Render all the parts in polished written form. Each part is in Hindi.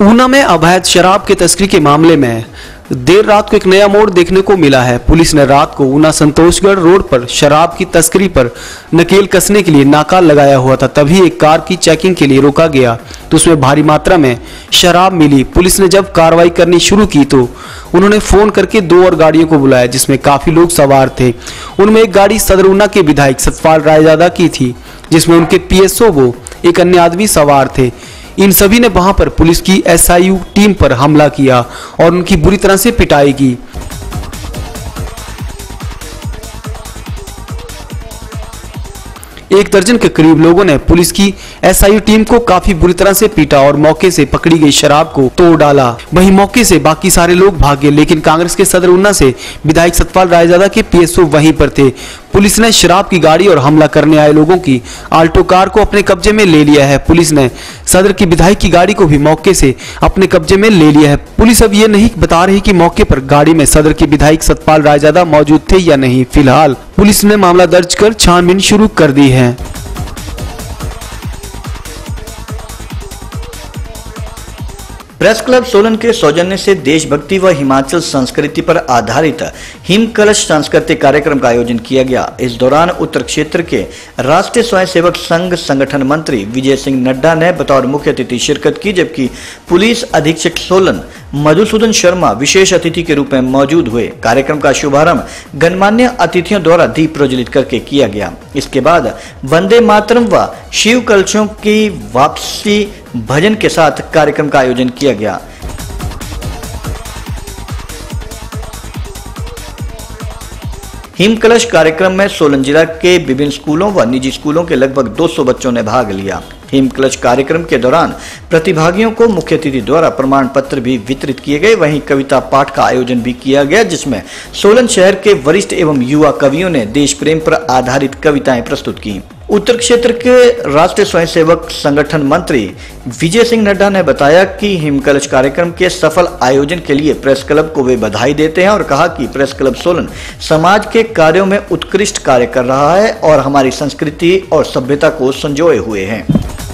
ऊना में अवैध शराब की तस्करी के मामले में देर रात को एक नया मोड़ देखने को मिला है। पुलिस ने रात को ऊना संतोषगढ़ रोड पर शराब की तस्करी पर नकेल कसने के लिए नाका लगाया हुआ था। तभी एक कार की चेकिंग के लिए रोका गया तो उसमें भारी मात्रा में शराब मिली। पुलिस ने जब कार्रवाई करनी शुरू की तो उन्होंने फोन करके 2 और गाड़ियों को बुलाया जिसमें काफी लोग सवार थे। उनमें एक गाड़ी सदर ऊना के विधायक सतपाल रायजादा की थी जिसमें उनके पीएसओ व एक अन्य आदमी सवार थे। इन सभी ने वहां पर पुलिस की एसआईयू टीम पर हमला किया और उनकी बुरी तरह से पिटाई की। एक दर्जन के करीब लोगों ने पुलिस की एसआईयू टीम को काफी बुरी तरह से पीटा और मौके से पकड़ी गई शराब को तोड़ डाला। वहीं मौके से बाकी सारे लोग भाग गए, लेकिन कांग्रेस के सदर ऊना से विधायक सतपाल रायजादा के पीएसओ वहीं पर थे। पुलिस ने शराब की गाड़ी और हमला करने आए लोगों की आल्टो कार को अपने कब्जे में ले लिया है। पुलिस ने सदर की विधायक की गाड़ी को भी मौके से अपने कब्जे में ले लिया है। पुलिस अब ये नहीं बता रही कि मौके पर गाड़ी में सदर के विधायक सतपाल रायजादा मौजूद थे या नहीं। फिलहाल पुलिस ने मामला दर्ज कर छानबीन शुरू कर दी है। प्रेस क्लब सोलन के सौजन्य से देशभक्ति व हिमाचल संस्कृति पर आधारित हिम कलश सांस्कृतिक कार्यक्रम का आयोजन किया गया। इस दौरान उत्तर क्षेत्र के राष्ट्रीय स्वयंसेवक संघ संगठन मंत्री विजय सिंह नड्डा ने बतौर मुख्य अतिथि शिरकत की, जबकि पुलिस अधीक्षक सोलन मधुसूदन शर्मा विशेष अतिथि के रूप में मौजूद हुए। कार्यक्रम का शुभारंभ गणमान्य अतिथियों द्वारा दीप प्रज्वलित करके किया गया। इसके बाद वंदे मातरम व शिव कलशों की वापसी भजन के साथ कार्यक्रम का आयोजन किया गया। हिम कलश कार्यक्रम में सोलन जिला के विभिन्न स्कूलों व निजी स्कूलों के लगभग 200 बच्चों ने भाग लिया। हिम कलश कार्यक्रम के दौरान प्रतिभागियों को मुख्य अतिथि द्वारा प्रमाण पत्र भी वितरित किए गए। वहीं कविता पाठ का आयोजन भी किया गया जिसमें सोलन शहर के वरिष्ठ एवं युवा कवियों ने देश प्रेम पर आधारित कविताएं प्रस्तुत की। उत्तर क्षेत्र के राष्ट्रीय स्वयंसेवक संगठन मंत्री विजय सिंह नड्डा ने बताया कि हिम कलश कार्यक्रम के सफल आयोजन के लिए प्रेस क्लब को वे बधाई देते हैं और कहा कि प्रेस क्लब सोलन समाज के कार्यों में उत्कृष्ट कार्य कर रहा है और हमारी संस्कृति और सभ्यता को संजोए हुए है।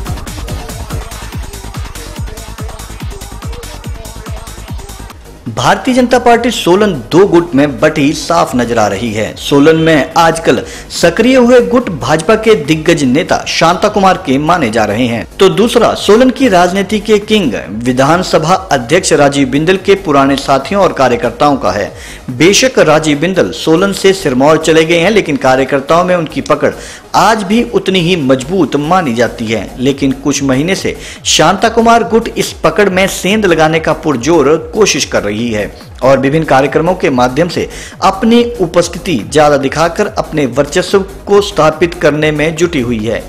भारतीय जनता पार्टी सोलन 2 गुट में बटी साफ नजर आ रही है। सोलन में आजकल सक्रिय हुए गुट भाजपा के दिग्गज नेता शांता कुमार के माने जा रहे हैं, तो दूसरा सोलन की राजनीति के किंग विधानसभा अध्यक्ष राजीव बिंदल के पुराने साथियों और कार्यकर्ताओं का है। बेशक राजीव बिंदल सोलन से सिरमौर चले गए हैं, लेकिन कार्यकर्ताओं में उनकी पकड़ आज भी उतनी ही मजबूत मानी जाती है। लेकिन कुछ महीने से शांता कुमार गुट इस पकड़ में सेंध लगाने का पुरजोर कोशिश कर रही है और विभिन्न कार्यक्रमों के माध्यम से अपनी उपस्थिति ज्यादा दिखाकर अपने वर्चस्व को स्थापित करने में जुटी हुई है।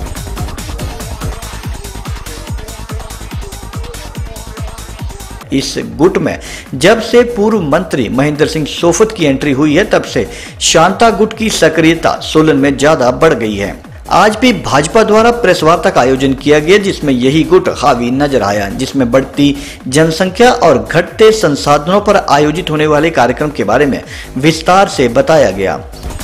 इस गुट में जब से पूर्व मंत्री महेंद्र सिंह सोफत की एंट्री हुई है तब से शांता गुट की सक्रियता सोलन में ज्यादा बढ़ गई है। आज भी भाजपा द्वारा प्रेस वार्ता का आयोजन किया गया जिसमें यही गुट हावी नजर आया, जिसमें बढ़ती जनसंख्या और घटते संसाधनों पर आयोजित होने वाले कार्यक्रम के बारे में विस्तार से बताया गया।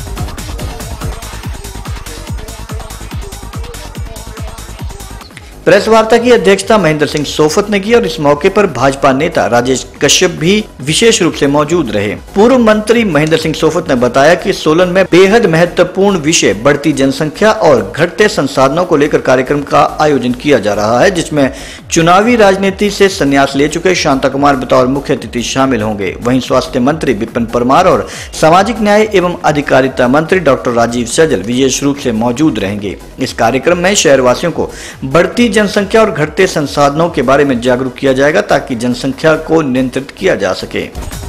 प्रेस वार्ता की अध्यक्षता महेंद्र सिंह सोफत ने की और इस मौके पर भाजपा नेता राजेश कश्यप भी विशेष रूप से मौजूद रहे। पूर्व मंत्री महेंद्र सिंह सोफत ने बताया कि सोलन में बेहद महत्वपूर्ण विषय बढ़ती जनसंख्या और घटते संसाधनों को लेकर कार्यक्रम का आयोजन किया जा रहा है, जिसमें चुनावी राजनीति से संन्यास ले चुके शांता कुमार बतौर मुख्य अतिथि शामिल होंगे। वहीं स्वास्थ्य मंत्री विपिन परमार और सामाजिक न्याय एवं अधिकारिता मंत्री डॉक्टर राजीव सैजल विशेष रूप से मौजूद रहेंगे। इस कार्यक्रम में शहरवासियों को बढ़ती जनसंख्या और घटते संसाधनों के बारे में जागरूक किया जाएगा ताकि जनसंख्या को नियंत्रित किया जा सके।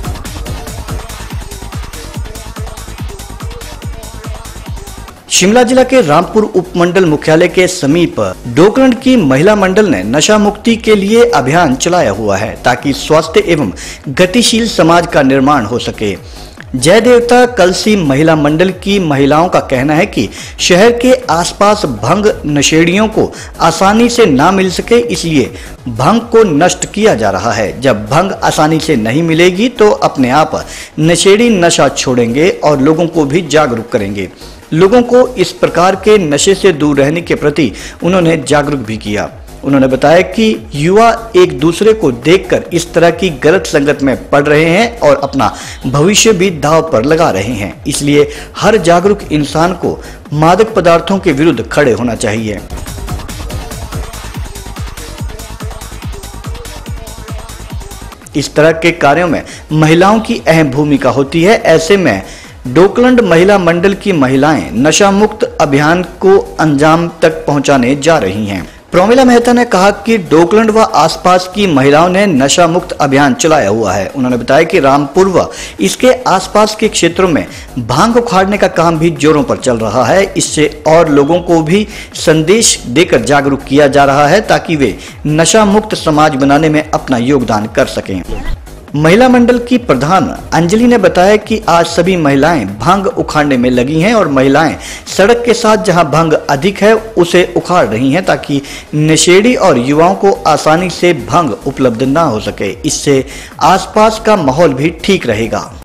शिमला जिला के रामपुर उपमंडल मुख्यालय के समीप डोकरंड की महिला मंडल ने नशा मुक्ति के लिए अभियान चलाया हुआ है ताकि स्वस्थ एवं गतिशील समाज का निर्माण हो सके। जय देवता कलसी महिला मंडल की महिलाओं का कहना है कि शहर के आसपास भंग नशेड़ियों को आसानी से ना मिल सके, इसलिए भंग को नष्ट किया जा रहा है। जब भंग आसानी से नहीं मिलेगी तो अपने आप नशेड़ी नशा छोड़ेंगे और लोगों को भी जागरूक करेंगे। लोगों को इस प्रकार के नशे से दूर रहने के प्रति उन्होंने जागरूक भी किया। उन्होंने बताया कि युवा एक दूसरे को देखकर इस तरह की गलत संगत में पड़ रहे हैं और अपना भविष्य भी दांव पर लगा रहे हैं। इसलिए हर जागरूक इंसान को मादक पदार्थों के विरुद्ध खड़े होना चाहिए। इस तरह के कार्यों में महिलाओं की अहम भूमिका होती है। ऐसे में डोकलैंड महिला मंडल की महिलाएं नशा मुक्त अभियान को अंजाम तक पहुंचाने जा रही हैं। प्रोमिला मेहता ने कहा कि डोकलैंड व आसपास की महिलाओं ने नशा मुक्त अभियान चलाया हुआ है। उन्होंने बताया कि रामपुर व इसके आसपास के क्षेत्रों में भांग उखाड़ने का काम भी जोरों पर चल रहा है। इससे और लोगों को भी संदेश देकर जागरूक किया जा रहा है ताकि वे नशा मुक्त समाज बनाने में अपना योगदान कर सकें। महिला मंडल की प्रधान अंजलि ने बताया कि आज सभी महिलाएं भांग उखाड़ने में लगी हैं और महिलाएं सड़क के साथ जहां भांग अधिक है उसे उखाड़ रही हैं ताकि नशेड़ी और युवाओं को आसानी से भांग उपलब्ध ना हो सके। इससे आसपास का माहौल भी ठीक रहेगा।